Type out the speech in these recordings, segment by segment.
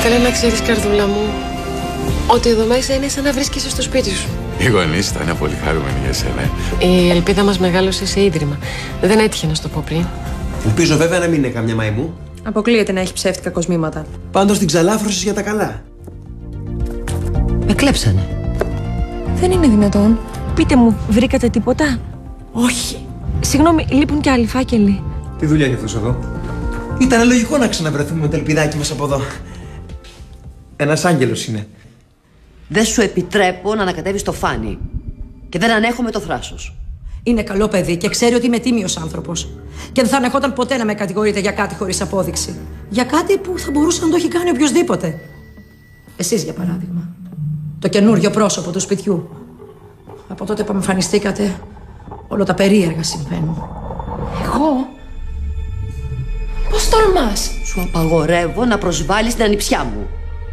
Θέλω να ξέρεις, καρδούλα μου, ότι εδώ μέσα είναι σαν να βρίσκεσαι στο σπίτι σου. Οι γονείς θα είναι πολύ χαρούμενοι για σένα. Η ελπίδα μας μεγάλωσε σε ίδρυμα. Δεν έτυχε να σου το πω πριν. Ελπίζω βέβαια να μην είναι καμιά μαϊμού. Αποκλείεται να έχει ψεύτικα κοσμήματα. Πάντως την ξαλάφρωσες για τα καλά. Με κλέψανε. Δεν είναι δυνατόν. Πείτε μου, βρήκατε τίποτα? Όχι. Συγγνώμη, λείπουν και άλλοι φάκελοι. Τι δουλειά έχει αυτός εδώ? Ήταν λογικό να ξαναβρεθούμε με το ελπιδάκι μας από εδώ. Ένας άγγελος είναι. Δεν σου επιτρέπω να ανακατεύεις το φάνη. Και δεν ανέχομαι το θράσος. Είναι καλό παιδί και ξέρει ότι είμαι τίμιος άνθρωπος. Και δεν θα ανεχόταν ποτέ να με κατηγορείτε για κάτι χωρίς απόδειξη. Για κάτι που θα μπορούσε να το έχει κάνει οποιοδήποτε. Εσείς, για παράδειγμα. Το καινούριο πρόσωπο του σπιτιού. Από τότε που εμφανιστήκατε, όλα τα περίεργα συμβαίνουν. Εγώ? Πώς τολμάς? Σου απαγορεύω να προσβάλλεις την ανιψιά μου.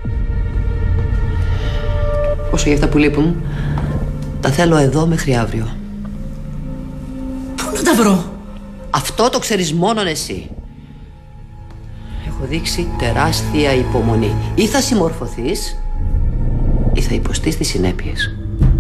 Όσο για αυτά που λείπουν, τα θέλω εδώ μέχρι αύριο. Πού να τα βρω? Αυτό το ξέρεις μόνον εσύ. Έχω δείξει τεράστια υπομονή. Ή θα συμμορφωθείς, ή θα υποστείς τις συνέπειες.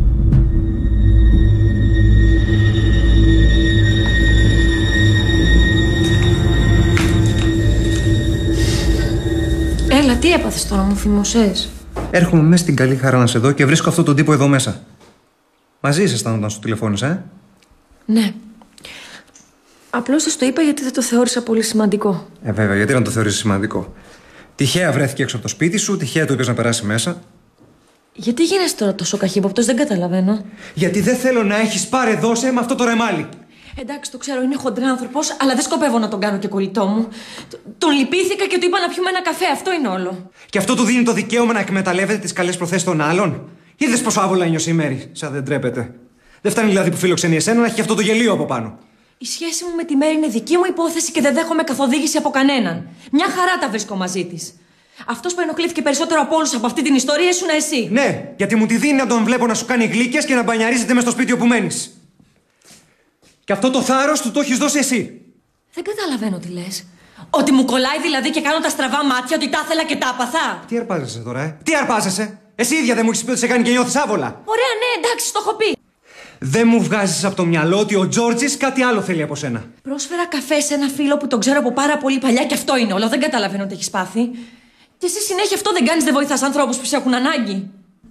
Έλα, τι έπαθες τώρα, μου φημωσές? Έρχομαι μέσα στην καλή χαρά να σε δω και βρίσκω αυτόν τον τύπο εδώ μέσα. Μαζί ήσασταν όταν σου τηλεφώνησα, Ναι. Απλώς σας το είπα γιατί δεν το θεώρησα πολύ σημαντικό. Βέβαια, γιατί να το θεωρήσεις σημαντικό? Τυχαία βρέθηκε έξω από το σπίτι σου, τυχαία του είπες να περάσει μέσα. Γιατί γίνεσαι τώρα τόσο καχύποπτος, δεν καταλαβαίνω. Γιατί δεν θέλω να έχεις πάρε δώσε με αυτό το ρεμάλι. Εντάξει, το ξέρω, είναι χοντράνθρωπος, αλλά δεν σκοπεύω να τον κάνω και κολλητό μου. Τον λυπήθηκα και του είπα να πιούμε ένα καφέ, αυτό είναι όλο. Και αυτό του δίνει το δικαίωμα να εκμεταλλεύεται τις καλές προθέσεις των άλλων. Είδες πόσο άβολα νιώσει η Μέρη, σαν δεν τρέπεται. Δεν φτάνει δηλαδή που φιλοξενεί εσένα να έχει και αυτό το γελίο από πάνω. Η σχέση μου με τη Μέρη είναι δική μου υπόθεση και δεν δέχομαι καθοδήγηση από κανέναν. Μια χαρά τα βρίσκω μαζί της. Αυτός που ενοχλήθηκε περισσότερο από όλους από αυτή την ιστορία ήσουν εσύ. Ναι, γιατί μου τη δίνει να τον βλέπω να σου κάνει γλύκες και να μπανιαρίζεται μες στο σπίτι όπου μένεις. Και αυτό το θάρρος του το έχεις δώσει εσύ. Δεν καταλαβαίνω τι λες. Ότι μου κολλάει δηλαδή και κάνω τα στραβά μάτια, ότι τα ήθελα και τα άπαθα. Τι αρπάζεσαι τώρα, Τι αρπάζεσαι? Εσύ ίδια δεν μου έχεις πει ότι σε κάνει και νιώθεις άβολα. Ωραία, ναι, εντάξει, το έχω πει. Δεν μου βγάζεις από το μυαλό ότι ο Τζόρτζης κάτι άλλο θέλει από σένα. Πρόσφερα καφέ σε ένα φίλο που τον ξέρω από πάρα πολύ παλιά και αυτό είναι όλο. Δεν καταλαβαίνω τι έχεις πάθει. Και εσύ συνέχεια αυτό δεν κάνεις, δεν βοηθάς ανθρώπους που σε έχουν ανάγκη.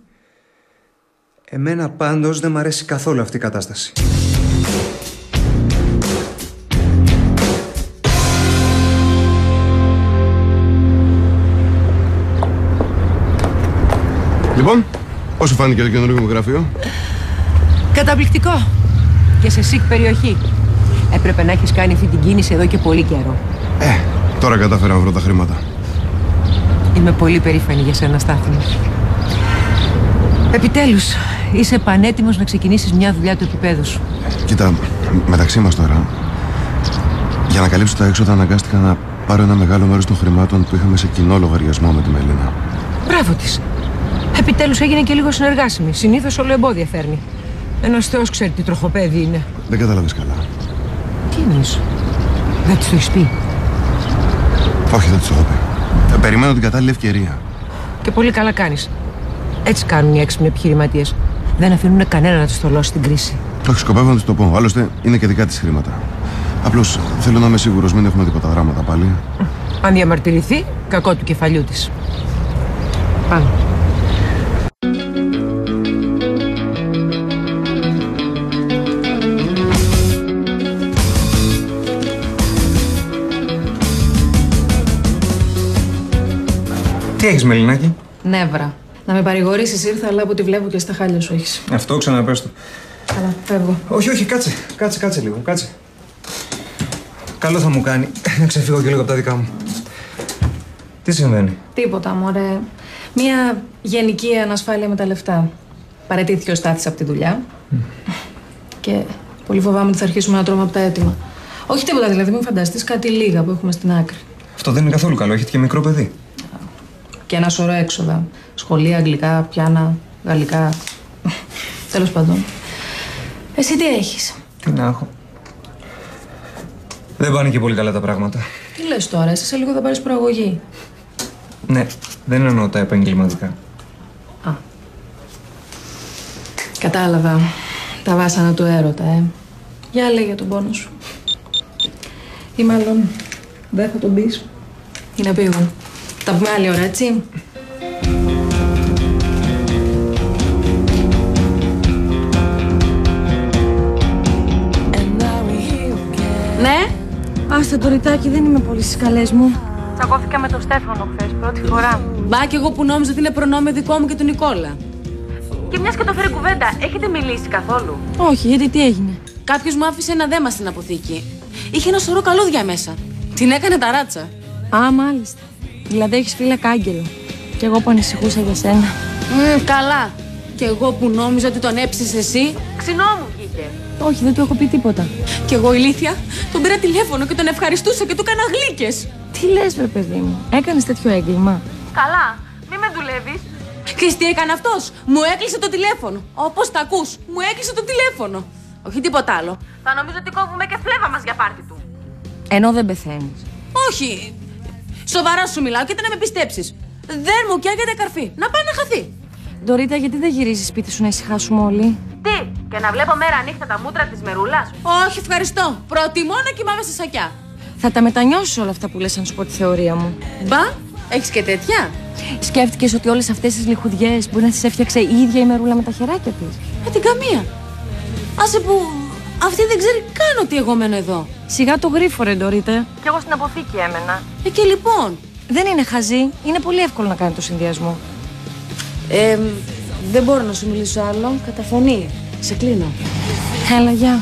Εμένα πάντως δεν μ' αρέσει καθόλου αυτή η κατάσταση. Λοιπόν, πώς σου φάνηκε το καινούργιο μου γραφείο? Καταπληκτικό. Και σε σικ περιοχή. Έπρεπε να έχεις κάνει αυτή την κίνηση εδώ και πολύ καιρό. Τώρα κατάφερα να βρω τα χρήματα. Είμαι πολύ περήφανη για σένα, Στάθη. Επιτέλους, είσαι πανέτοιμος να ξεκινήσεις μια δουλειά του επίπεδου σου. Κοίτα, μεταξύ μας τώρα, για να καλύψω τα έξοδα αναγκάστηκα να πάρω ένα μεγάλο μέρος των χρημάτων που είχαμε σε κοινό λογαριασμό με τη Μελίνα. Μπράβο της. Επιτέλους έγινε και λίγο συνεργάσιμη. Συνήθως όλο εμπόδια φέρνει. Ένας Θεός ξέρει τι τροχοπέδι είναι. Δεν κατάλαβες καλά. Τι εννοείς? Δεν της το έχεις πει? Όχι, δεν της το έχω πει. Περιμένω την κατάλληλη ευκαιρία. Και πολύ καλά κάνεις. Έτσι κάνουν οι έξυπνοι επιχειρηματίες. Δεν αφήνουν κανένα να τους θολώσει την κρίση. Όχι, σκοπεύω να της το πω. Άλλωστε είναι και δικά της χρήματα. Απλώς θέλω να είμαι σίγουρος, μην έχουμε τίποτα δράματα πάλι. Αν διαμαρτυρηθεί, κακό του κεφαλιού της. Πάμε. Τι έχεις, Μελινάκη? Νεύρα. Να με παρηγορήσεις ήρθα, αλλά από τη βλέπω και στα χάλια σου έχεις. Αυτό ξαναπες το. Καλά, φεύγω. Όχι, κάτσε λίγο, κάτσε. Καλό θα μου κάνει να ξεφύγω και λίγο από τα δικά μου. Τι συμβαίνει? Τίποτα, μωρέ. Μία γενική ανασφάλεια με τα λεφτά. Παραιτήθηκε ο Στάθης από τη δουλειά. Και πολύ φοβάμαι ότι θα αρχίσουμε να τρώμε από τα έτοιμα. Όχι τίποτα δηλαδή, μην φανταστείς κάτι λίγα που έχουμε στην άκρη. Αυτό δεν είναι καθόλου καλό, έχετε και μικρό παιδί. Και ένα σωρό έξοδα. Σχολεία, αγγλικά, πιάνα, γαλλικά. Τέλος πάντων. Εσύ τι έχεις? Τι να έχω. Δεν πάνε και πολύ καλά τα πράγματα. Τι λες τώρα, εσύ σε λίγο θα πάρεις προαγωγή. Ναι, Δεν εννοώ τα επαγγελματικά. Α. Κατάλαβα. Τα βάσανα του έρωτα, Για λέγε τον πόνο σου. Ή μάλλον δεν θα τον πεις. Είναι απίγον. Τα πούμε άλλη ώρα, έτσι. Ναι. Άστα το ρητάκι, δεν είμαι πολύ στις καλές μου. Τσακώθηκα με τον Στέφανο χθες, πρώτη φορά. Μπα κι εγώ που νόμιζα ότι είναι προνόμιο δικό μου και του Νικόλα. Και μιας και το φέρει κουβέντα, έχετε μιλήσει καθόλου? Όχι, γιατί τι έγινε? Κάποιος μου άφησε ένα δέμα στην αποθήκη. Είχε ένα σωρό καλούδια μέσα. Την έκανε ταράτσα. Α, μάλιστα. Δηλαδή έχεις φύλακα άγγελο. Κι εγώ που ανησυχούσα για σένα. Καλά. Κι εγώ που νόμιζα ότι τον έψεις εσύ. Ξινό μου βγήκε. Όχι, δεν του έχω πει τίποτα. Κι εγώ ηλίθια τον πήρα τηλέφωνο και τον ευχαριστούσα και του έκανα γλύκες. Τι λες, βρε παιδί μου, έκανες τέτοιο έγκλημα? Καλά, μη με δουλεύεις. Ξέρεις τι έκανε αυτός? Μου έκλεισε το τηλέφωνο. Όπως τα ακούς, μου έκλεισε το τηλέφωνο. Όχι τίποτα άλλο. Θα νομίζω ότι κόβουμε και φλέβα μας για πάρτι του. Ενώ δεν πεθαίνεις. Όχι. Σοβαρά σου μιλάω και να με πιστέψεις. Δεν μου καίγεται καρφί. Να πάει να χαθεί. Ντορίτα, γιατί δεν γυρίζεις σπίτι σου να ησυχάσουμε όλοι? Τι, και να βλέπω μέρα νύχτα τα μούτρα της Μερούλας? Όχι, ευχαριστώ. Προτιμώ να κοιμάμαι σε σακιά. Θα τα μετανιώσεις όλα αυτά που λες, αν σου πω τη θεωρία μου. Μπα, έχεις και τέτοια? Σκέφτηκες ότι όλες αυτές τις λιχουδιές μπορεί να τις έφτιαξε η ίδια η Μερούλα με τα χεράκια της? Την καμία. Άσε που αυτή δεν ξέρει καν ότι εγώ μένω εδώ. Σιγά το γρίφο, Ντορίτα. Κι εγώ στην αποθήκη έμενα. Και λοιπόν, δεν είναι χαζή. Είναι πολύ εύκολο να κάνει το συνδυασμό. Δεν μπορώ να σου μιλήσω άλλο. Καταφωνεί. Σε κλείνω. Έλα, γεια.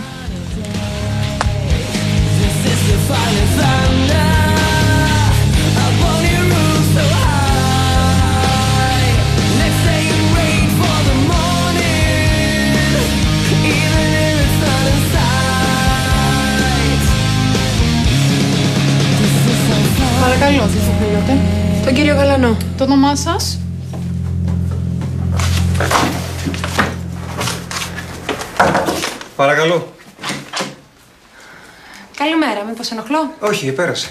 Παρακαλώ, τι θα θέλατε? Τον κύριο Γαλανό. Το όνομά σας? Παρακαλώ. Καλημέρα, μήπως ενοχλώ? Όχι, πέρασε.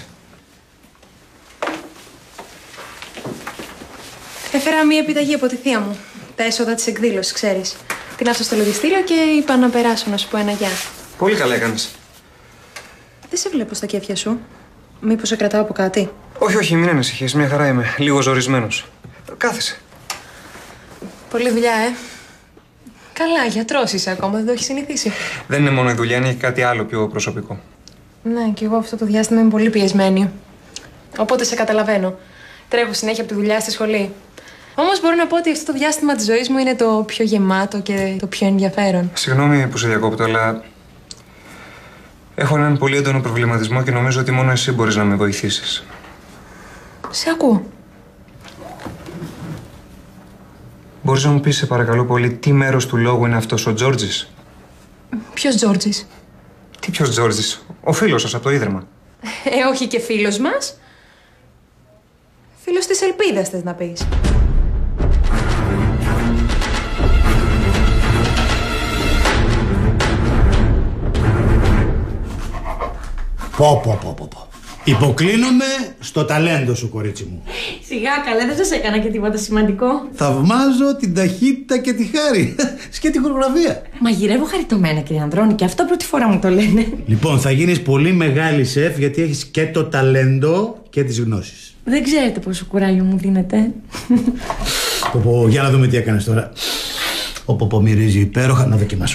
Έφερα μία επιταγή από τη θεία μου. Τα έσοδα της εκδήλωσης, ξέρεις. Την άφησα στο λογιστήριο και είπα να περάσω να σου πω ένα γεια. Πολύ καλά έκανες. Δεν σε βλέπω στα κέφια σου. Μήπως σε κρατάω από κάτι? Όχι, όχι, μην ανησυχείς. Μια χαρά είμαι. Λίγο ζορισμένος. Κάθεσαι. Πολλή δουλειά, Καλά, γιατρός είσαι ακόμα, δεν το έχεις συνηθίσει. Δεν είναι μόνο η δουλειά, είναι και κάτι άλλο πιο προσωπικό. Ναι, και εγώ αυτό το διάστημα είμαι πολύ πιεσμένη. Οπότε σε καταλαβαίνω. Τρέχω συνέχεια από τη δουλειά στη σχολή. Όμως μπορώ να πω ότι αυτό το διάστημα της ζωής μου είναι το πιο γεμάτο και το πιο ενδιαφέρον. Συγγνώμη που σε διακόπτω, αλλά έχω έναν πολύ έντονο προβληματισμό και νομίζω ότι μόνο εσύ μπορείς να με βοηθήσεις. Σε ακούω. Μπορείς να μου πεις, σε παρακαλώ πολύ, τι μέρος του λόγου είναι αυτός ο Τζόρτζης? Ποιος Τζόρτζης? Τι ποιος Τζόρτζης? Ο φίλος σας από το Ίδρυμα. Όχι και φίλος μας. Φίλος της Ελπίδας, θες να πεις. Πω. Υποκλίνομαι στο ταλέντο σου, κορίτσι μου. Σιγά καλά, δεν σας έκανα και τίποτα σημαντικό. Θαυμάζω την ταχύτητα και τη χάρη. Και την χορογραφία. Μαγειρεύω χαριτωμένα, κύριε Ανδρώνη, και αυτό πρώτη φορά μου το λένε. Λοιπόν, θα γίνεις πολύ μεγάλη σεφ, γιατί έχεις και το ταλέντο και τις γνώσεις. Δεν ξέρετε πόσο κουράγιο μου δίνετε. Πω, για να δούμε τι έκανες τώρα. Πω, μυρίζει υπέροχα. Να δοκιμάσω.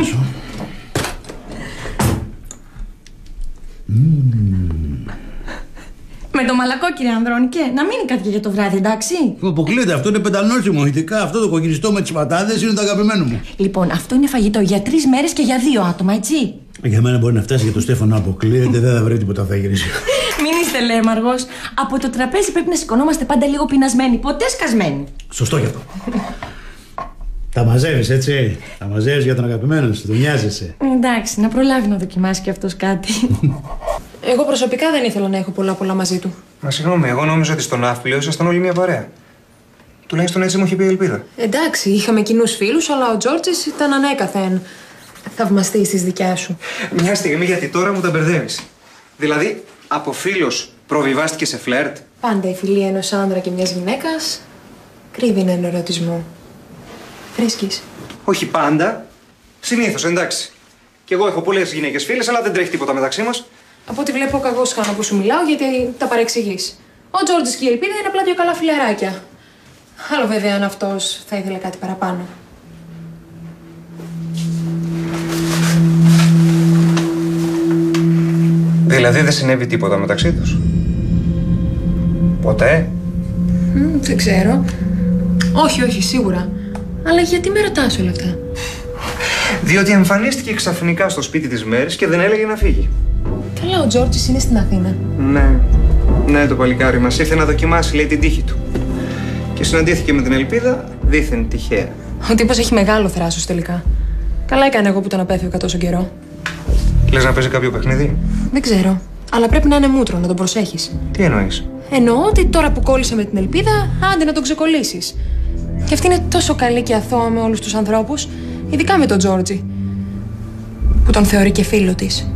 Με το μαλακό, κύριε Ανδρώνικε, να μείνει κάτι για το βράδυ, εντάξει. Αποκλείεται, αυτό είναι πεντανόσημο. Ειδικά αυτό το κοκκινιστό με τις πατάτες είναι το αγαπημένο μου. Λοιπόν, αυτό είναι φαγητό για 3 μέρες και για 2 άτομα, έτσι. Για μένα μπορεί να φτάσει, για το Στέφανο αποκλείεται, δεν θα βρει τίποτα θα γυρίσει. Μην είστε λέμαργος. Από το τραπέζι πρέπει να σηκωνόμαστε πάντα λίγο πεινασμένοι, ποτέ σκασμένοι. Σωστό γι' αυτό. Τα μαζεύεις, έτσι. Τα μαζεύεις για τον αγαπημένο σου, τον νοιάζεσαι. Εντάξει, να προλάβει να δοκιμάσει κι αυτός κάτι. Εγώ προσωπικά δεν ήθελα να έχω πολλά μαζί του. Μα συγγνώμη, εγώ νόμιζα ότι στον Ναύπλιο ήσασταν όλοι μια παρέα. Τουλάχιστον έτσι μου είχε πει η Ελπίδα. Εντάξει, είχαμε κοινούς φίλους, αλλά ο Τζόρτζης ήταν ανέκαθεν θαυμαστής της δικιάς σου. Μια στιγμή, γιατί τώρα μου τα μπερδεύεις. Δηλαδή, από φίλος προβιβάστηκε σε φλερτ. Πάντα η φιλία ενός άντρα και μιας γυναίκας κρύβει έναν ερωτισμό. Βρίσκεις? Όχι πάντα. Συνήθως, εντάξει. Κι εγώ έχω πολλές γυναίκες φίλες, αλλά δεν τρέχει τίποτα μεταξύ μας. Από ό,τι βλέπω, κακώς κάνω που σου μιλάω, γιατί τα παρεξηγείς. Ο Τζόρτζης και η Ελπίδα είναι απλά δύο καλά φιλαράκια. Άλλο βέβαια αν αυτός θα ήθελε κάτι παραπάνω. Δηλαδή δεν συνέβη τίποτα μεταξύ τους? Ποτέ? Δεν ξέρω. Όχι, σίγουρα. Αλλά γιατί με ρωτάς όλα αυτά? Διότι εμφανίστηκε ξαφνικά στο σπίτι της Μέρης και δεν έλεγε να φύγει. Καλά, ο Τζόρτζης είναι στην Αθήνα. Ναι, το παλικάρι μας ήρθε να δοκιμάσει, λέει, την τύχη του. Και συναντήθηκε με την Ελπίδα δίθεν τυχαία. Ο τύπος έχει μεγάλο θράσος τελικά. Καλά έκανε εγώ που τον απέφευγα τόσο καιρό. Λες να παίζει κάποιο παιχνίδι? Δεν ξέρω. Αλλά πρέπει να είναι μούτρο, να τον προσέχεις. Τι εννοείς? Εννοώ ότι τώρα που κόλλησε με την Ελπίδα, άντε να τον ξεκολλήσεις. Και αυτή είναι τόσο καλή και αθώα με όλους τους ανθρώπους, ειδικά με τον Τζόρτζι, που τον θεωρεί και φίλο της.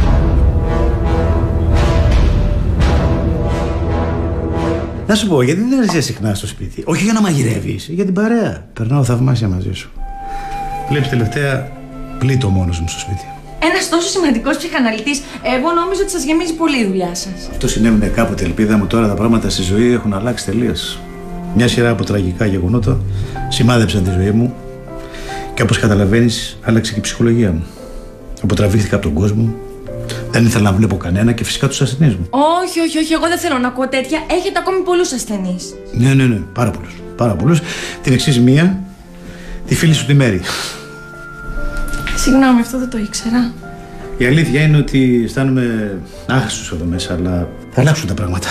Να σου πω, γιατί δεν έρχεσαι συχνά στο σπίτι? Όχι για να μαγειρεύεις, για την παρέα. Περνάω θαυμάσια μαζί σου. Βλέπεις, τελευταία πλήττω μόνος μου στο σπίτι. Ένας τόσο σημαντικός ψυχαναλυτής, εγώ νόμιζα ότι σας γεμίζει πολύ η δουλειά σας. Αυτό συνέβαινε κάποτε, Ελπίδα μου. Τώρα τα πράγματα στη ζωή έχουν αλλάξει τελείως. Μια σειρά από τραγικά γεγονότα σημάδεψαν τη ζωή μου και όπως καταλαβαίνεις, άλλαξε και η ψυχολογία μου. Αποτραβήχθηκα από τον κόσμο, δεν ήθελα να βλέπω κανένα και φυσικά τους ασθενείς μου. Όχι, εγώ δεν θέλω να ακούω τέτοια. Έχετε ακόμη πολλούς ασθενείς. Ναι, πάρα πολλούς. Την εξής μία, τη φίλη σου τη Μέρη. Συγγνώμη, αυτό δεν το ήξερα. Η αλήθεια είναι ότι αισθάνομαι άχρηστος εδώ μέσα, αλλά θα αλλάξουν τα πράγματα.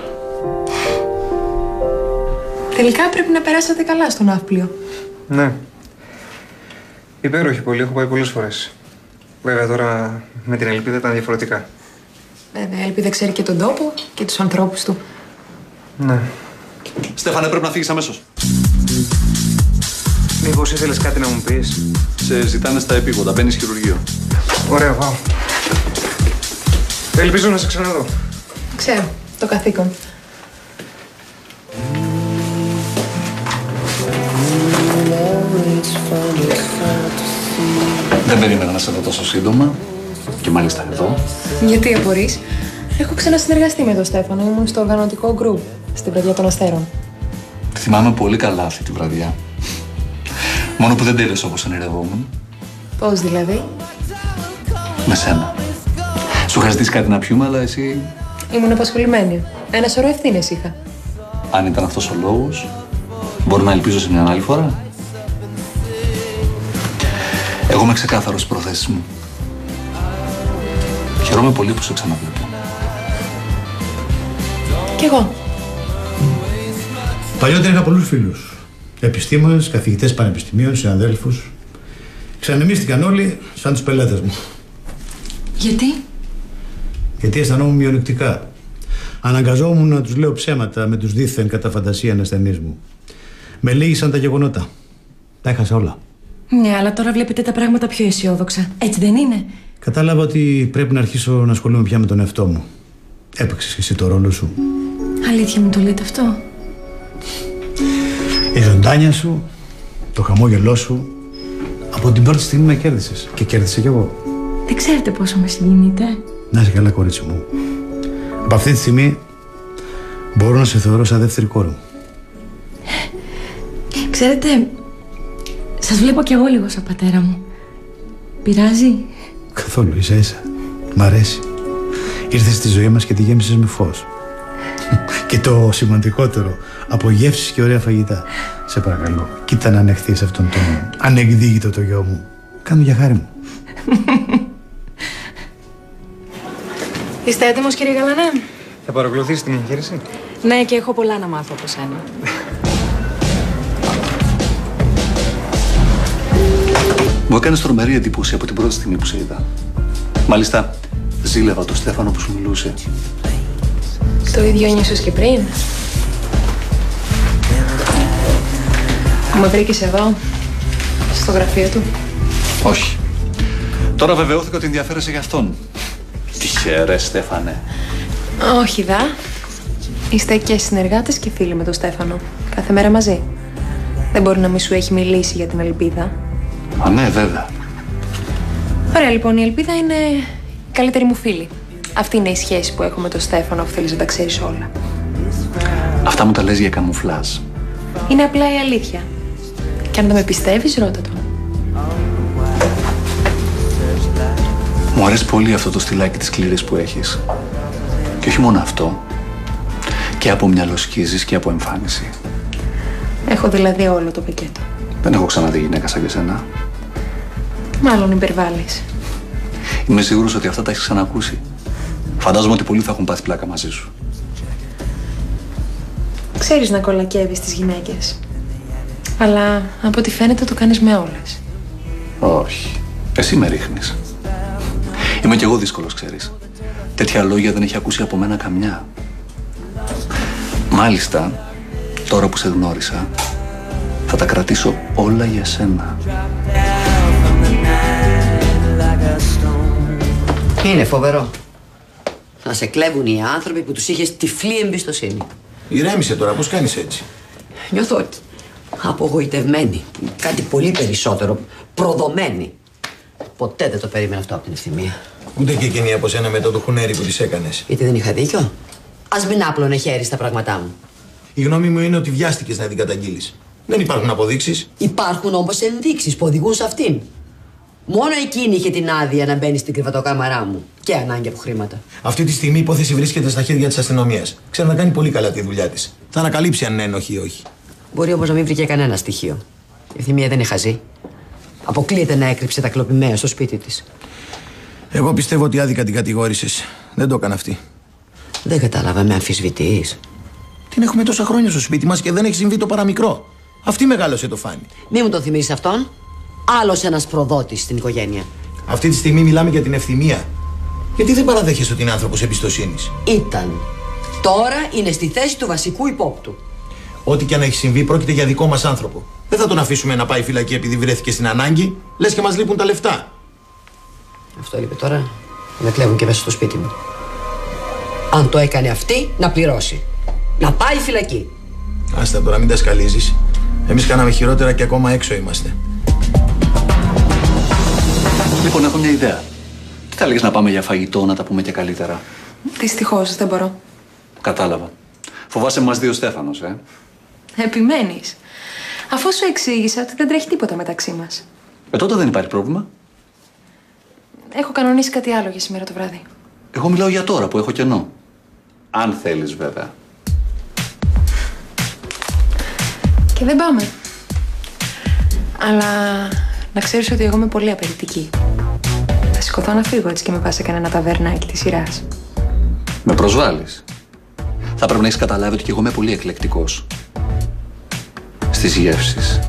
Τελικά πρέπει να περάσατε καλά στο ναύπλιο. Ναι. Υπέροχη πολύ, έχω πάει πολλές φορές. Βέβαια τώρα με την Ελπίδα ήταν διαφορετικά. Βέβαια, η Ελπίδα ξέρει και τον τόπο και τους ανθρώπους του. Ναι. Στέφανε, πρέπει να φύγεις αμέσως. Μήπως ήθελες κάτι να μου πεις? Σε ζητάνε στα επίγοντα, μπαίνεις χειρουργείο. Ωραία, πάω. Ελπίζω να σε ξαναδώ. Ξέρω, το καθήκον. Δεν περίμενα να σε δω τόσο σύντομα και μάλιστα εδώ. Γιατί απορείς? Έχω ξανασυνεργαστεί με τον Στέφανο, ήμουν στο οργανωτικό γκρουπ στην βραδιά των Αστέρων. Θυμάμαι πολύ καλά αυτή τη βραδιά. Μόνο που δεν τέλειωσε όπως ονειρευόμουν. Πώς δηλαδή? Με σένα. Σου είχα ζητήσει κάτι να πιούμε, αλλά εσύ... Ήμουν απασχολημένη. Ένα σωρό ευθύνες είχα. Αν ήταν αυτός ο λόγος, μπορώ να ελπίζω σε μια άλλη φορά. Εγώ είμαι ξεκάθαρος στις προθέσεις μου. Χαίρομαι πολύ που σε ξαναβλέπω. Κι εγώ. Παλιότερα είχα πολλούς φίλους. Επιστήμονες, καθηγητές πανεπιστημίων, συναδέλφους. Ξανεμίστηκαν όλοι σαν τους πελάτες μου. Γιατί αισθανόμουν μειονεκτικά. Αναγκαζόμουν να τους λέω ψέματα με τους δίθεν κατά φαντασία ασθενείς μου. Με λύγησαν τα γεγονότα. Τα έχασα όλα. Ναι, αλλά τώρα βλέπετε τα πράγματα πιο αισιόδοξα. Έτσι δεν είναι? Κατάλαβα ότι πρέπει να αρχίσω να ασχολούμαι πια με τον εαυτό μου. Έπαιξες και εσύ το ρόλο σου. Αλήθεια μου το λέτε αυτό? Η ζωντάνια σου, το χαμόγελό σου, από την πρώτη στιγμή με κέρδισες. Και κέρδισα κι εγώ. Δεν ξέρετε πόσο με συγκινείτε. Να είσαι καλά, κορίτσι μου. Από αυτή τη στιγμή μπορώ να σε θεωρώ σαν δεύτερη κόρη μου. Ξέρετε, σας βλέπω κι εγώ λίγο σαν πατέρα μου. Πειράζει? Καθόλου, ίσα-ίσα. Μ' αρέσει. Ήρθες στη ζωή μας και τη γέμισες με φως. Και το σημαντικότερο, από γεύσεις και ωραία φαγητά. Σε παρακαλώ, κοίτα να ανεχθείς αυτόν τον ανεκδίγητο το γιο μου. Κάνω για χάρη μου. Είστε έτοιμος, κύριε Γαλανά? Θα παρακολουθήσεις την εγχείρηση? Ναι, και έχω πολλά να μάθω από σένα. Μου έκανες τρομερή εντύπωση από την πρώτη στιγμή που σε είδα. Μάλιστα, ζήλευα τον Στέφανο που σου μιλούσε. Το ίδιο νιώσες και πριν? Με βρήκες εδώ, στο γραφείο του? Όχι. Τώρα βεβαιώθηκα ότι ενδιαφέρεσαι για αυτόν. Τυχερέ, Στέφανε. Όχι, δα. Είστε και συνεργάτες και φίλοι με τον Στέφανο. Κάθε μέρα μαζί. Δεν μπορεί να μην σου έχει μιλήσει για την Ελπίδα. Α, ναι, βέβαια. Ωραία, λοιπόν, η Ελπίδα είναι η καλύτερη μου φίλη. Αυτή είναι η σχέση που έχω με τον Στέφανο, αφού θέλεις να τα ξέρεις όλα. Αυτά μου τα λες για καμουφλάζ. Είναι απλά η αλήθεια. Και αν δεν με πιστεύεις, ρώτα το. Μου αρέσει πολύ αυτό το στυλάκι της σκληρής που έχεις. Και όχι μόνο αυτό. Και από μυαλό σκίζεις και από εμφάνιση. Έχω δηλαδή όλο το πακέτο. Δεν έχω ξαναδεί γυναίκα σαν και σένα. Μάλλον υπερβάλλεις. Είμαι σίγουρος ότι αυτά τα έχεις ξανακούσει. Φαντάζομαι ότι πολλοί θα έχουν πάθει πλάκα μαζί σου. Ξέρεις να κολακεύεις τις γυναίκες. Αλλά από ό,τι φαίνεται το κάνεις με όλες. Όχι. Εσύ με ρίχνεις. Είμαι κι εγώ δύσκολος, ξέρεις. Τέτοια λόγια δεν έχει ακούσει από μένα καμιά. Μάλιστα, τώρα που σε γνώρισα, θα τα κρατήσω όλα για σένα. Είναι φοβερό. Να σε κλέβουν οι άνθρωποι που τους είχες τυφλή εμπιστοσύνη. Ηρέμησε τώρα, πώς κάνεις έτσι? Νιώθω απογοητευμένη. Κάτι πολύ περισσότερο. Προδομένη. Ποτέ δεν το περίμενα αυτό από την Ευθυμία. Ούτε και εκείνη από σένα με το χουνέρι που της έκανες. Γιατί δεν είχα δίκιο. Ας μην άπλωνε χέρι στα πράγματά μου. Η γνώμη μου είναι ότι βιάστηκες να την καταγγείλεις. Δεν υπάρχουν αποδείξεις. Υπάρχουν όμως ενδείξεις που οδηγούν σε αυτήν. Μόνο εκείνη είχε την άδεια να μπαίνει στην κρεβατοκάμαρά μου. Και ανάγκη από χρήματα. Αυτή τη στιγμή η υπόθεση βρίσκεται στα χέρια της αστυνομίας. Ξέρει να κάνει πολύ καλά τη δουλειά της. Θα ανακαλύψει αν είναι ένοχη ή όχι. Μπορεί όμως να μην βρήκε κανένα στοιχείο. Η Ευθυμία δεν είναι χαζή. Αποκλείεται να έκρυψε τα κλοπημαία στο σπίτι της. Εγώ πιστεύω ότι άδικα την κατηγόρησες. Δεν το έκανε αυτή. Δεν κατάλαβα, με αμφισβητείς. Την έχουμε τόσα χρόνια στο σπίτι μας και δεν έχει συμβεί το παραμικρό. Αυτή μεγάλωσε το Φάνη. Μη μου τον θυμίσεις αυτόν. Άλλος ένας προδότης στην οικογένεια. Αυτή τη στιγμή μιλάμε για την Ευθυμία. Γιατί δεν παραδέχεσαι ότι είναι άνθρωπος εμπιστοσύνης? Ήταν. Τώρα είναι στη θέση του βασικού υπόπτου. Ό,τι και αν έχει συμβεί πρόκειται για δικό μας άνθρωπο. Δεν θα τον αφήσουμε να πάει φυλακή επειδή βρέθηκε στην ανάγκη. Λες και μας λείπουν τα λεφτά. Αυτό είπε τώρα. Με κλέβουν και μέσα στο σπίτι μου. Αν το έκανε αυτή, να πληρώσει. Να πάει φυλακή. Άστα τώρα, μην τα σκαλίζεις. Εμείς κάναμε χειρότερα και ακόμα έξω είμαστε. Λοιπόν, έχω μια ιδέα. Τι θα λέγες να πάμε για φαγητό, να τα πούμε και καλύτερα? Δυστυχώς δεν μπορώ. Κατάλαβα. Φοβάσαι μας δει ο Στέφανος, Επιμένεις. Αφού σου εξήγησα ότι δεν τρέχει τίποτα μεταξύ μας. Τότε δεν υπάρχει πρόβλημα. Έχω κανονίσει κάτι άλλο για σήμερα το βράδυ. Εγώ μιλάω για τώρα που έχω κενό. Αν θέλεις, βέβαια. Και δεν πάμε. Αλλά να ξέρεις ότι εγώ είμαι πολύ απαιτητική. Θα σηκωθώ να φύγω έτσι και με πας σε κανένα ταβερνάκι της σειράς. Με προσβάλλεις. Θα πρέπει να έχεις καταλάβει ότι και εγώ είμαι πολύ εκλεκτικός. Στις γεύσεις.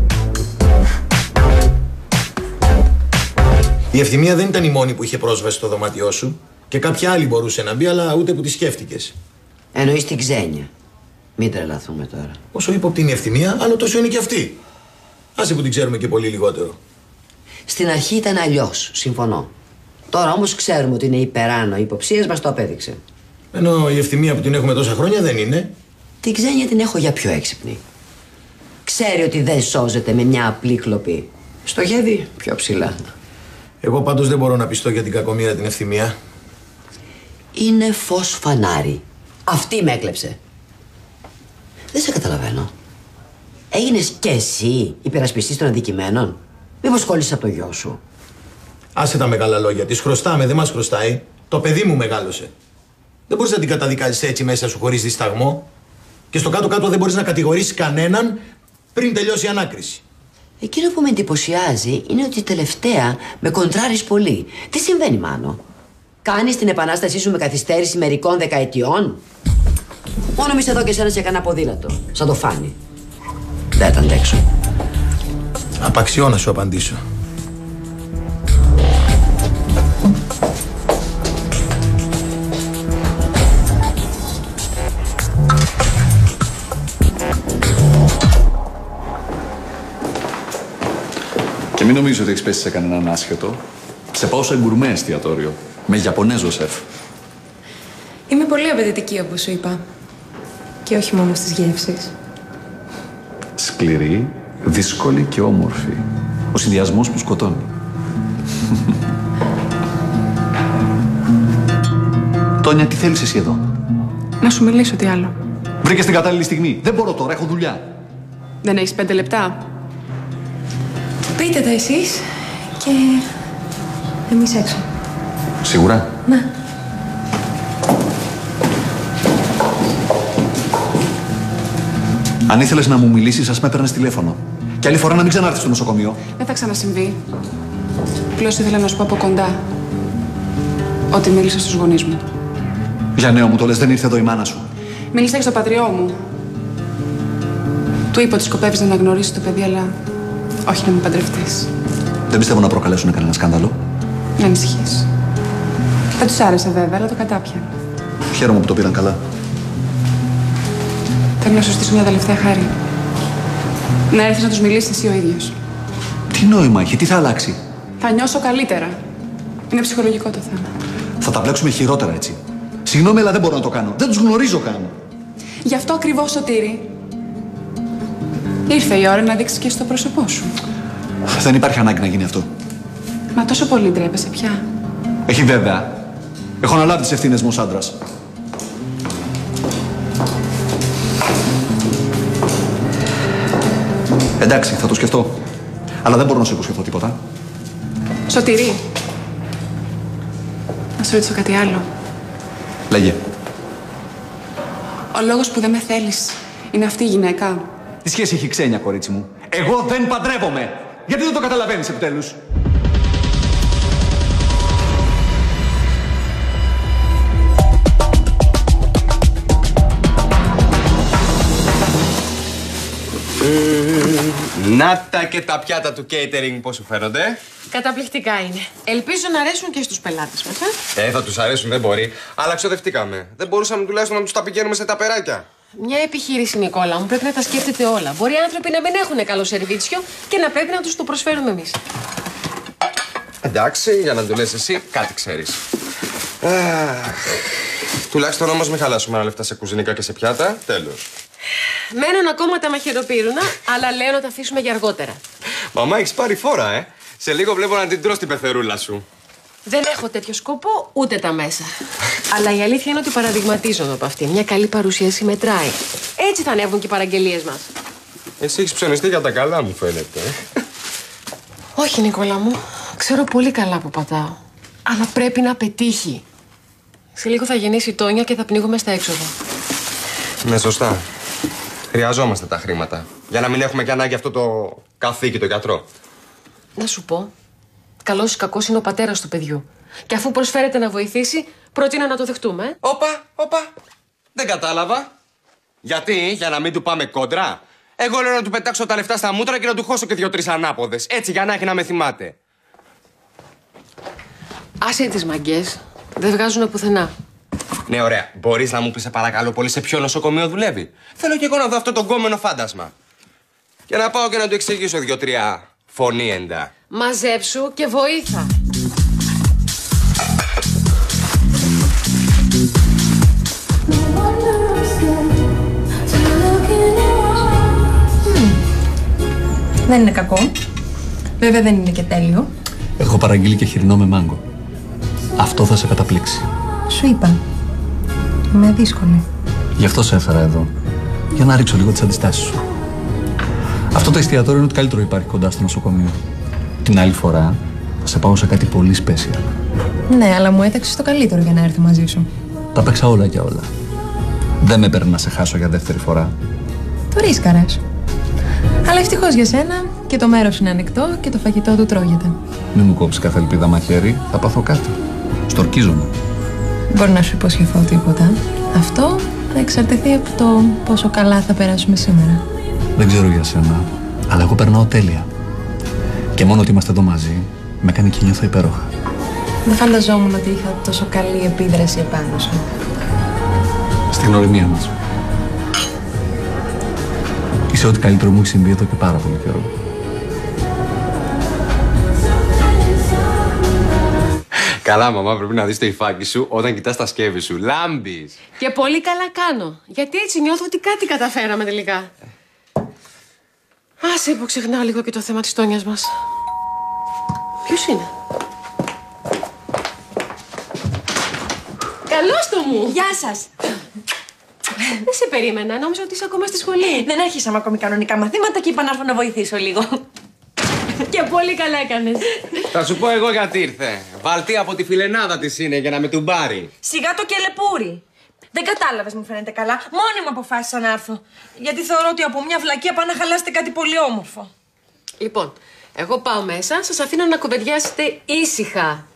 Η Ευθυμία δεν ήταν η μόνη που είχε πρόσβαση στο δωμάτιό σου. Και κάποια άλλη μπορούσε να μπει, αλλά ούτε που τη σκέφτηκες. Εννοείς την Ξένια. Μην τρελαθούμε τώρα. Όσο ύποπτη είναι η Ευθυμία, άλλο τόσο είναι και αυτή. Άσε που την ξέρουμε και πολύ λιγότερο. Στην αρχή ήταν αλλιώς, συμφωνώ. Τώρα όμως ξέρουμε ότι είναι υπεράνω. Οι υποψίες μας το απέδειξε. Ενώ η Ευθυμία που την έχουμε τόσα χρόνια δεν είναι. Την Ξένια την έχω για πιο έξυπνη. Ξέρει ότι δεν σώζεται με μια απλή κλοπή. Στοχεύει πιο ψηλά. Εγώ πάντως δεν μπορώ να πιστώ για την κακομοίρα την Ευθυμία. Είναι φως φανάρι. Αυτή με έκλεψε. Δεν σε καταλαβαίνω. Έγινες κι εσύ υπερασπιστής των αδικημένων? Μήπως κόλλησες από το γιο σου? Άσε τα μεγάλα λόγια. Της χρωστάμε, δεν μας χρωστάει. Το παιδί μου μεγάλωσε. Δεν μπορείς να την καταδικάζεις έτσι μέσα σου χωρίς δισταγμό. Και στο κάτω-κάτω δεν μπορείς να κατηγορήσεις κανέναν πριν τελειώσει η ανάκριση. Εκείνο που με εντυπωσιάζει είναι ότι τελευταία με κοντράρεις πολύ. Τι συμβαίνει, Μάνο? Κάνεις την επανάστασή σου με καθυστέρηση μερικών δεκαετιών? Μόνο μη σε δω και σένα σε κανένα ποδήλατο. Σαν το Φάνη. Δεν τα αντέξω. Απαξιώ να σου απαντήσω. Και μην νομίζεις ότι έχεις πέσει σε κανέναν άσχετο. Σε πάω σε γκουρμέ εστιατόριο. Με Ιαπωνέζο σεφ. Είμαι πολύ απαιτητική, όπως σου είπα. Και όχι μόνο στις γεύσεις. Σκληρή, δύσκολη και όμορφη. Ο συνδυασμός που σκοτώνει. Τόνια, τι θέλεις εσύ εδώ? Να σου μιλήσω, τι άλλο. Βρήκες την κατάλληλη στιγμή. Δεν μπορώ τώρα, έχω δουλειά. Δεν έχεις 5 λεπτά? Πείτε τα εσείς και εμείς έξω. Σίγουρα? Ναι. Αν ήθελες να μου μιλήσεις, ας με έπαιρνες τηλέφωνο. Και άλλη φορά να μην ξανάρθεις στο νοσοκομείο. Δεν θα ξανασυμβεί. Απλώς ήθελα να σου πω από κοντά ότι μίλησα στους γονείς μου. Για νέο μου το λες, δεν ήρθε εδώ η μάνα σου. Μίλησα και στο πατριό μου. Του είπα ότι σκοπεύεις να αναγνωρίσεις το παιδί, αλλά όχι να με παντρευτείς. Δεν πιστεύω να προκαλέσουν κανένα σκάνδαλο. Να ανησυχείς. Δεν τους άρεσε βέβαια, αλλά το κατάπιαν. Χαίρομαι που το πήραν καλά. Θέλω να σου στήσω μια τελευταία χάρη. Να έρθεις να τους μιλήσεις εσύ ο ίδιος. Τι νόημα έχει, τι θα αλλάξει? Θα νιώσω καλύτερα. Είναι ψυχολογικό το θέμα. Θα τα μπλέξουμε χειρότερα έτσι. Συγγνώμη, αλλά δεν μπορώ να το κάνω. Δεν τους γνωρίζω καν. Γι' αυτό ακριβώς, Σωτήρη, ήρθε η ώρα να δείξεις και στο πρόσωπό σου. Δεν υπάρχει ανάγκη να γίνει αυτό. Μα τόσο πολύ ντρέπεσαι πια. Έχει βέβαια. Έχω αναλάβει τις ευθύνες μου ως άντρας. Εντάξει, θα το σκεφτώ. Αλλά δεν μπορώ να σου υποσχεθώ τίποτα. Σωτήρη, να σου ρωτήσω κάτι άλλο. Λέγε. Ο λόγος που δεν με θέλεις είναι αυτή η γυναίκα. Τι σχέση έχει η ξένια, κορίτσι μου? Εγώ δεν παντρεύομαι. Γιατί δεν το καταλαβαίνεις επιτέλους? Να τα και τα πιάτα του catering πώς σου φαίνονται? Καταπληκτικά είναι. Ελπίζω να αρέσουν και στους πελάτες μας, Θα τους αρέσουν, δεν μπορεί. Αλλά ξοδευτήκαμε. Δεν μπορούσαμε τουλάχιστον να τους τα πηγαίνουμε σε ταπεράκια. Μια επιχείρηση, Νικόλα μου, πρέπει να τα σκέφτεται όλα. Μπορεί οι άνθρωποι να μην έχουν καλό σερβίτσιο και να πρέπει να τους το προσφέρουμε εμείς. Εντάξει, για να το λες εσύ, κάτι ξέρεις. Τουλάχιστον όμως μην χαλάσουμε ένα λεφτά σε κουζινικά και σε πιάτα. Τέλος. Μένουν ακόμα τα μαχαιροπύρουνα, αλλά λέω να τα αφήσουμε για αργότερα. Μαμά, έχεις πάρει φόρα, Σε λίγο βλέπω να την τρως την πεθερούλα σου. Δεν έχω τέτοιο σκοπό, ούτε τα μέσα. Αλλά η αλήθεια είναι ότι παραδειγματίζομαι από αυτή. Μια καλή παρουσίαση μετράει. Έτσι θα ανέβουν και οι παραγγελίες μας. Εσύ έχεις ψωνιστεί για τα καλά, μου φαίνεται. Όχι, Νικόλα μου. Ξέρω πολύ καλά που πατάω. Αλλά πρέπει να πετύχει. Σε λίγο θα γεννήσει η Τόνια και θα πνίγουμε στα έξοδα. Ναι, σωστά. Χρειαζόμαστε τα χρήματα. Για να μην έχουμε και ανάγκη αυτό το καθήκη, το γιατρό. Να σου πω. Καλός ή κακός είναι ο πατέρας του παιδιού. Και αφού προσφέρεται να βοηθήσει, προτείνω να το δεχτούμε. Όπα. Δεν κατάλαβα. Γιατί, για να μην του πάμε κόντρα? Εγώ λέω να του πετάξω τα λεφτά στα μούτρα και να του χώσω και 2-3 ανάποδες. Έτσι, για να έχει να με θυμάται. Άσε τις μαγκές. Δεν βγάζουν πουθενά. Ναι, ωραία. Μπορείς να μου πεις, σε παρακαλώ πολύ, σε ποιο νοσοκομείο δουλεύει? Θέλω κι εγώ να δω αυτό το γκόμενο φάντασμα. Και να πάω και να του εξηγήσω 2-3 φωνήεντα. Μαζέψου και βοήθα. Δεν είναι κακό. Βέβαια δεν είναι και τέλειο. Έχω παραγγείλει και χοιρινό με μάγκο. Αυτό θα σε καταπλήξει. Σου είπα. Είμαι δύσκολη. Γι' αυτό σε έφερα εδώ. Για να ρίξω λίγο τις αντιστάσεις σου. Αυτό το εστιατόριο είναι το καλύτερο που υπάρχει κοντά στο νοσοκομείο. Την άλλη φορά θα σε πάω σε κάτι πολύ special. Ναι, αλλά μου έταξες το καλύτερο για να έρθω μαζί σου. Τα παίξα όλα και όλα. Δεν με έπαιρνε να σε χάσω για δεύτερη φορά. Το ρίσκαρες. Αλλά ευτυχώς για σένα και το μέρος είναι ανοιχτό και το φαγητό του τρώγεται. Μην μου κόψεις κάθε ελπίδα μαχαίρι, θα πάθω κάτι. Στορκίζομαι. Μπορώ να σου υποσχεθώ τίποτα. Αυτό θα εξαρτηθεί από το πόσο καλά θα περάσουμε σήμερα. Δεν ξέρω για σένα, αλλά εγώ περνάω τέλεια. Και μόνο ότι είμαστε εδώ μαζί, με κάνει και νιώθω υπέροχα. Δεν φανταζόμουν ότι είχα τόσο καλή επίδραση επάνω σου. Στην γνωριμία μας. Είσαι ό,τι καλύτερο μου έχει συμβεί εδώ και πάρα πολύ καιρό. Καλά, μαμά, πρέπει να δεις το υφάκι σου όταν κοιτάς τα σκεύη σου. Λάμπεις. Και πολύ καλά κάνω. Γιατί έτσι νιώθω ότι κάτι καταφέραμε τελικά. Άσε που ξεχνάω λίγο και το θέμα της Τόνιας μας. Ποιος είναι? Καλώς το μου! Γεια σας! Δεν σε περίμενα, νόμιζα ότι είσαι ακόμα στη σχολή. Δεν άρχισαμε ακόμη κανονικά μαθήματα και είπα να έρθω να βοηθήσω λίγο. Και πολύ καλά έκανες. Θα σου πω εγώ γιατί ήρθε. Βαλτή από τη φιλενάδα της είναι για να με του πάρει. Σιγά το κελεπούρι. Δεν κατάλαβες, μου φαίνεται καλά. Μόνη μου αποφάσισα να έρθω. Γιατί θεωρώ ότι από μια βλακεία πάει να χαλάσετε κάτι πολύ όμορφο. Λοιπόν, εγώ πάω μέσα, σας αφήνω να κουβεντιάσετε ήσυχα.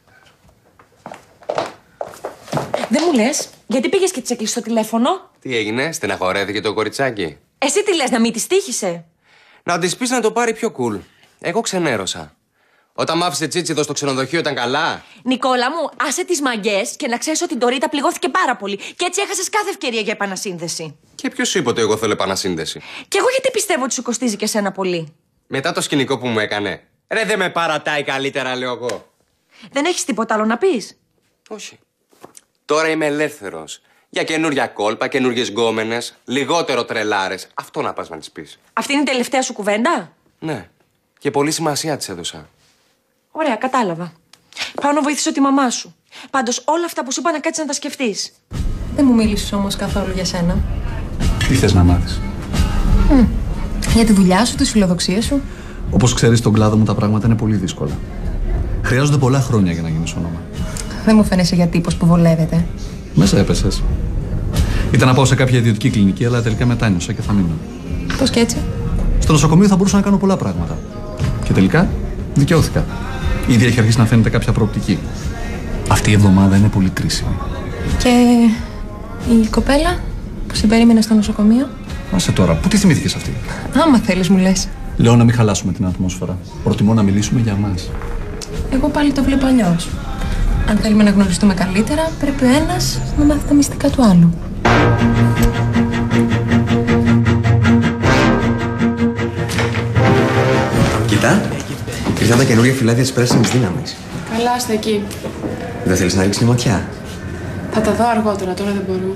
Δεν μου λες, γιατί πήγες και της έκλεισες το τηλέφωνο? Τι έγινε, στεναχωρέθηκε το κοριτσάκι? Εσύ τι λες, να μην της τύχησε? Να της πεις να το πάρει πιο cool. Εγώ ξενέρωσα. Όταν μ' άφησε τσίτσιδο στο ξενοδοχείο ήταν καλά. Νικόλα μου, άσε τις μαγκές και να ξέρεις ότι η Ντορίτα πληγώθηκε πάρα πολύ. Και έτσι έχασες κάθε ευκαιρία για επανασύνδεση. Και ποιος σου είπε ότι εγώ θέλω επανασύνδεση? Και εγώ γιατί πιστεύω ότι σου κοστίζει και σένα πολύ? Μετά το σκηνικό που μου έκανε. Ρε, δεν με παρατάει καλύτερα, λέω εγώ. Δεν έχεις τίποτα άλλο να πεις? Όχι. Τώρα είμαι ελεύθερος. Για καινούρια κόλπα, καινούριες γκόμενες, λιγότερο τρελάρες. Αυτό να πας να της πεις. Αυτή είναι η τελευταία σου κουβέντα? Ναι. Και πολύ σημασία της έδωσα. Ωραία, κατάλαβα. Πάω να βοηθήσω τη μαμά σου. Πάντως όλα αυτά που σου είπα να κάτσεις να τα σκεφτείς. Δεν μου μίλησες όμως καθόλου για σένα. Τι θες να μάθεις? Για τη δουλειά σου, τις φιλοδοξίες σου. Όπως ξέρεις, στον κλάδο μου τα πράγματα είναι πολύ δύσκολα. Χρειάζονται πολλά χρόνια για να γίνεις όνομα. Δεν μου φαίνεσαι για τύπος που βολεύεται. Μέσα έπεσες. Ήταν να πάω σε κάποια ιδιωτική κλινική, αλλά τελικά μετάνιωσα και θα μείνω. Πώς και έτσι? Στο νοσοκομείο θα μπορούσα να κάνω πολλά πράγματα. Και τελικά δικαιώθηκα. Ήδη έχει αρχίσει να φαίνεται κάποια προοπτική. Αυτή η εβδομάδα είναι πολύ κρίσιμη. Και η κοπέλα που σε περίμενε στο νοσοκομείο? Άσε τώρα, πού τη θυμήθηκες αυτή? Άμα θέλεις μου λες. Λέω να μην χαλάσουμε την ατμόσφαιρα. Προτιμώ να μιλήσουμε για μας. Εγώ πάλι το βλέπω αλλιώς. Αν θέλουμε να γνωριστούμε καλύτερα, πρέπει ο ένας να μάθει τα μυστικά του άλλου. Κοίτα, ήρθαν τα καινούργια φυλάδια της πράσινης δύναμης. Καλά, είστε εκεί. Δεν θέλεις να ρίξεις μια ματιά? Θα τα δω αργότερα, τώρα δεν μπορώ.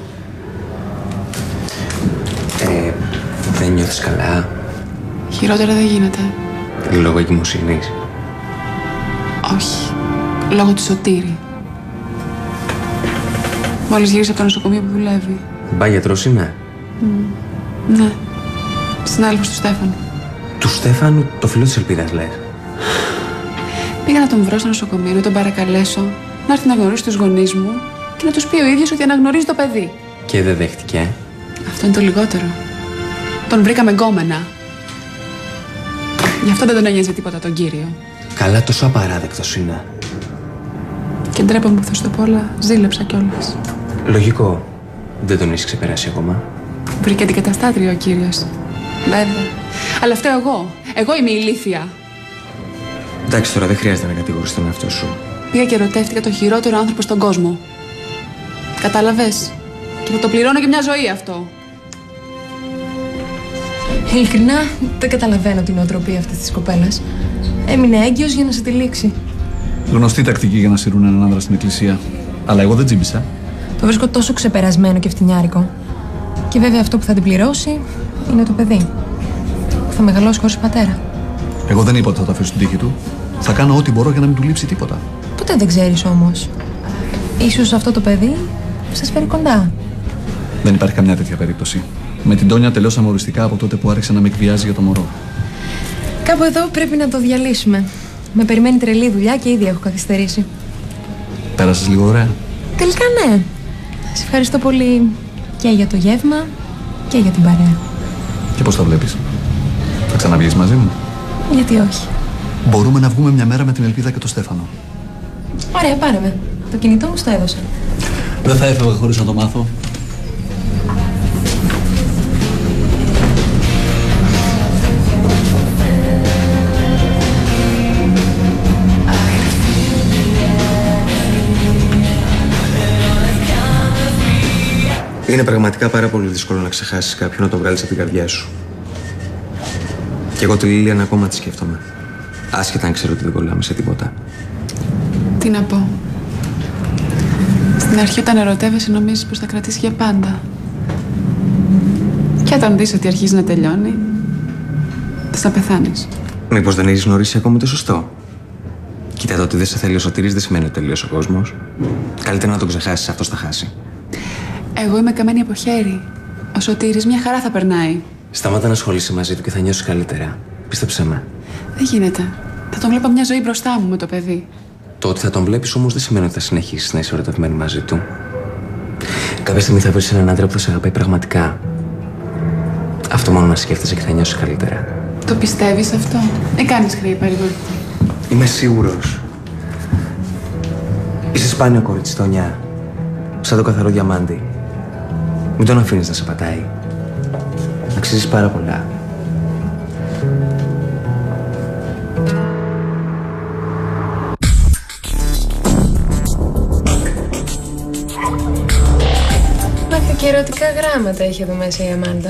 Δεν νιώθεις καλά? Χειρότερα δεν γίνεται. Λόγω εγκυμοσύνης? Όχι. Λόγω του Σωτήρη. Μόλις γύρισε από το νοσοκομείο που δουλεύει. Μπα γιατρός είναι? Ναι. Συνάδελφος του Στέφανου. Του Στέφανου, το φίλο της Ελπίδας, λες? Πήγα να τον βρω στο νοσοκομείο, να τον παρακαλέσω να έρθει να γνωρίσει τους γονείς μου και να τους πει ο ίδιος ότι αναγνωρίζει το παιδί. Και δεν δέχτηκε? Αυτό είναι το λιγότερο. Τον βρήκαμε γκόμενα. Γι' αυτό δεν τον ένοιαζε τίποτα τον κύριο. Καλά, τόσο απαράδεκτος είναι. Και ντρέπαμε που θα σου το πω, αλλά ζήλεψα κιόλας. Λογικό. Δεν τον έχεις ξεπεράσει ακόμα? Βρήκε αντικαταστάτρια ο κύριος. Βέβαια. Αλλά φταίω εγώ. Εγώ είμαι ηλίθια. Εντάξει, τώρα δεν χρειάζεται να κατηγορείς τον εαυτό σου. Πήγα και ερωτεύτηκα τον χειρότερο άνθρωπο στον κόσμο. Κατάλαβες. Και θα το πληρώνω και μια ζωή αυτό. Ειλικρινά, δεν καταλαβαίνω την νοοτροπία αυτής της κοπέλας. Έμεινε έγκυος για να σε τυλίξει. Γνωστή τακτική για να σειρούν έναν άντρα στην εκκλησία. Αλλά εγώ δεν τζίμπησα. Το βρίσκω τόσο ξεπερασμένο και φτηνιάρικο. Και βέβαια αυτό που θα την πληρώσει είναι το παιδί. Θα μεγαλώσει χωρίς πατέρα. Εγώ δεν είπα ότι θα το αφήσω στην τύχη του. Θα κάνω ό,τι μπορώ για να μην του λείψει τίποτα. Ποτέ δεν ξέρεις όμως. Ίσως αυτό το παιδί σας φέρει κοντά. Δεν υπάρχει καμιά τέτοια περίπτωση. Με την Τόνια τελειώσαμε οριστικά από τότε που άρχισε να με εκβιάζει για το μωρό. Κάπου εδώ πρέπει να το διαλύσουμε. Με περιμένει τρελή δουλειά και ήδη έχω καθυστερήσει. Πέρασες λίγο ωραία? Τελικά ναι. Σε ευχαριστώ πολύ και για το γεύμα και για την παρέα. Και πώς τα βλέπεις? Θα ξαναβγείς μαζί μου? Γιατί όχι. Μπορούμε να βγούμε μια μέρα με την Ελπίδα και το Στέφανο. Ωραία, πάρε με. Το κινητό μου στο έδωσα. Δεν θα έφευγα χωρίς να το μάθω. Είναι πραγματικά πάρα πολύ δύσκολο να ξεχάσεις κάποιον, να τον βγάλεις από την καρδιά σου. Και εγώ τη Λίλιαν ακόμα τη σκέφτομαι. Άσχετα αν ξέρω ότι δεν κολλάμε σε τίποτα. Τι να πω. Στην αρχή, όταν ερωτεύεσαι, νομίζεις πως θα κρατήσει για πάντα. Και όταν δεις ότι αρχίζει να τελειώνει, θες να πεθάνεις. Μήπως δεν έχεις γνωρίσει ακόμη το σωστό? Κοίτα, το ότι δεν σε θέλει ο Σωτήρης δεν σημαίνει ότι τελείωσε ο κόσμος. Καλύτερα να τον ξεχάσεις, αυτός θα χάσει. Εγώ είμαι καμένη από χέρι. Ο Σωτήρης μια χαρά θα περνάει. Σταμάτα να ασχολείσαι μαζί του και θα νιώσεις καλύτερα. Πίστεψέ με. Δεν γίνεται. Θα τον βλέπω μια ζωή μπροστά μου με το παιδί. Το ότι θα τον βλέπεις όμως δεν σημαίνει ότι θα συνεχίσεις να είσαι ερωτευμένη μαζί του. Κάποια στιγμή θα βρεις έναν άντρα που θα σε αγαπάει πραγματικά. Αυτό μόνο να σκέφτεσαι και θα νιώσεις καλύτερα. Το πιστεύεις αυτό? Δεν κάνεις χρέη παρηγορητή. Είμαι σίγουρος. Είσαι σπάνιο κοριτσιτονιά. Σαν το καθαρό διαμάντι. Μην τον αφήνεις να σε πατάει. Αξίζεις πάρα πολλά. Μάθα και ερωτικά γράμματα έχει εδώ μέσα η Αμάντα.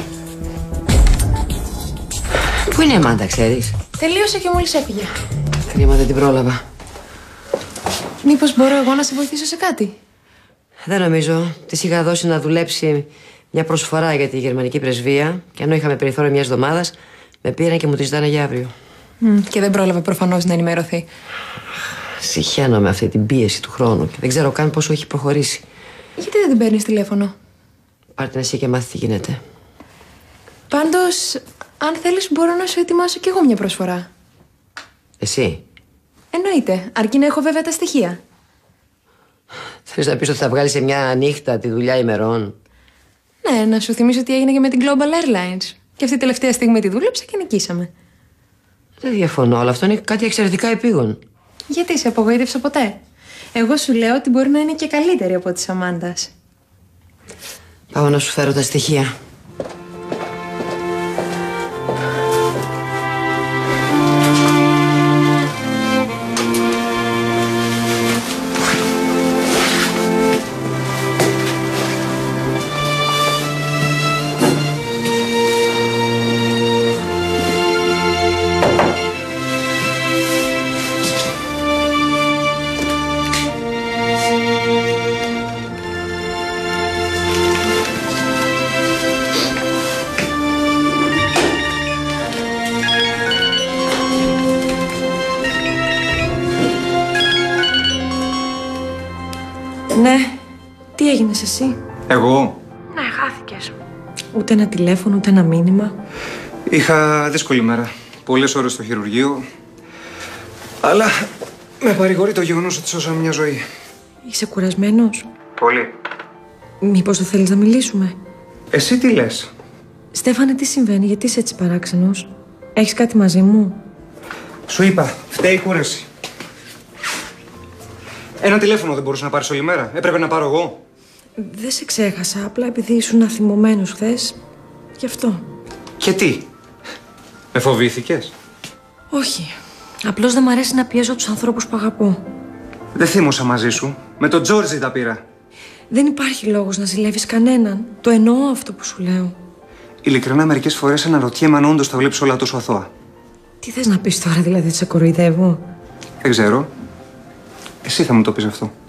Πού είναι η Αμάντα, ξέρεις? Τελείωσε και μόλις έφυγε. Κρίμα, δεν την πρόλαβα. Μήπως μπορώ εγώ να σε βοηθήσω σε κάτι? Δεν νομίζω. Της είχα δώσει να δουλέψει μια προσφορά για τη γερμανική πρεσβεία και ενώ είχαμε περιθώριο μιας εβδομάδας, με πήραν και μου τη ζητάνε για αύριο. Και δεν πρόλαβε προφανώς να ενημερωθεί. Συχαίνω με αυτή την πίεση του χρόνου και δεν ξέρω καν πόσο έχει προχωρήσει. Γιατί δεν την παίρνεις τηλέφωνο? Πάρ' την εσύ και μάθει τι γίνεται. Πάντως, αν θέλεις μπορώ να σου ετοιμάσω κι εγώ μια προσφορά. Εσύ? Εννοείται, αρκεί να έχω βέβαια τα στοιχεία. Θέλεις να πεις ότι θα βγάλεις σε μια νύχτα τη δουλειά ημερών? Ναι, να σου θυμίσω τι έγινε και με την Global Airlines. Και αυτή τη τελευταία στιγμή τη δούλεψα και νικήσαμε. Δεν διαφωνώ, αλλά αυτό είναι κάτι εξαιρετικά επίγον. Γιατί σε απογοήτευσα ποτέ? Εγώ σου λέω ότι μπορεί να είναι και καλύτερη από της Αμάντας. Πάω να σου φέρω τα στοιχεία. Ναι, τι έγινες εσύ? Εγώ? Ναι, χάθηκες. Ούτε ένα τηλέφωνο, ούτε ένα μήνυμα. Είχα δύσκολη μέρα. Πολλές ώρες στο χειρουργείο. Αλλά με παρηγορεί το γεγονός ότι σώσαμε μια ζωή. Είσαι κουρασμένος? Πολύ. Μήπως δεν θέλεις να μιλήσουμε? Εσύ τι λες? Στέφανε, τι συμβαίνει, γιατί είσαι έτσι παράξενος? Έχεις κάτι μαζί μου? Σου είπα, φταίει η κούραση. Ένα τηλέφωνο δεν μπορούσα να πάρεις όλη μέρα. Έπρεπε να πάρω εγώ. Δεν σε ξέχασα, απλά επειδή ήσουν αθυμωμένος χθες. Γι' αυτό. Και τι? Με φοβήθηκες? Όχι. Απλώς δεν μ' αρέσει να πιέζω τους ανθρώπους που αγαπώ. Δεν θύμωσα μαζί σου. Με τον Τζόρτζι τα πήρα. Δεν υπάρχει λόγος να ζηλεύεις κανέναν. Το εννοώ αυτό που σου λέω. Ειλικρινά, μερικές φορές αναρωτιέμαι αν όντως τα βλέπεις όλα τόσο αθώα. Τι θες να πεις τώρα, δηλαδή, σε κοροϊδεύω? Δεν ξέρω. Εσύ θα μου το πεις αυτό.